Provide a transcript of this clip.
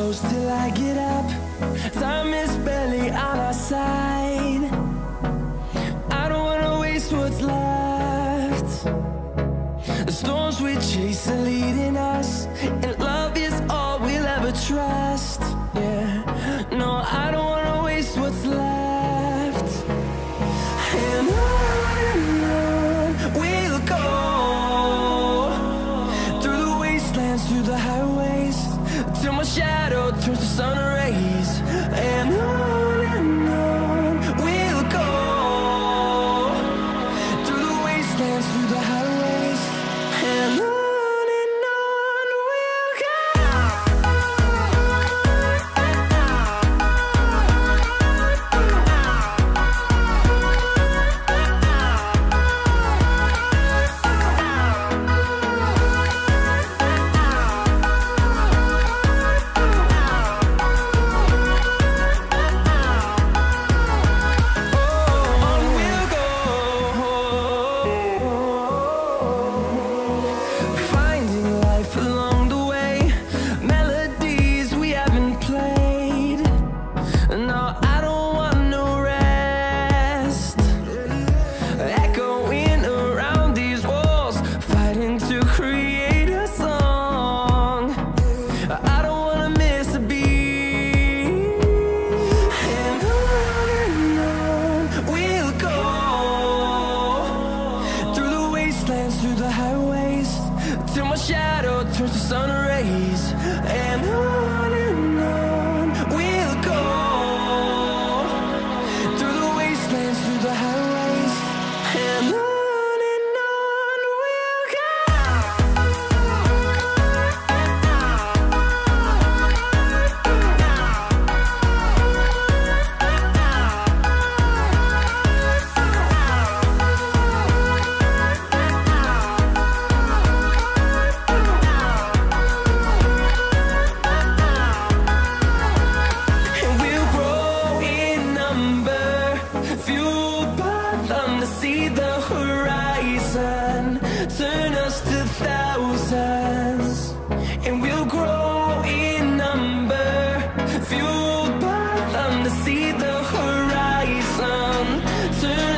close till I get up. Time is barely on our side. I don't wanna waste what's left. The storms we chase are leading us, and love is all we'll ever trust. Yeah, no, I don't wanna waste what's left. And on we'll go, through the wastelands, through the highways, till my shadow turns to sun rays. And on we'll go, through the wastelands, through the highways, and on we'll go. Through the highways, till my shadow turns to sun rays. And on we'll go, through the wastelands, through the highways, and on we'll go. Fueled by them to see the horizon, turn us to thousands, and we'll grow in number. Fueled by them to see the horizon, turn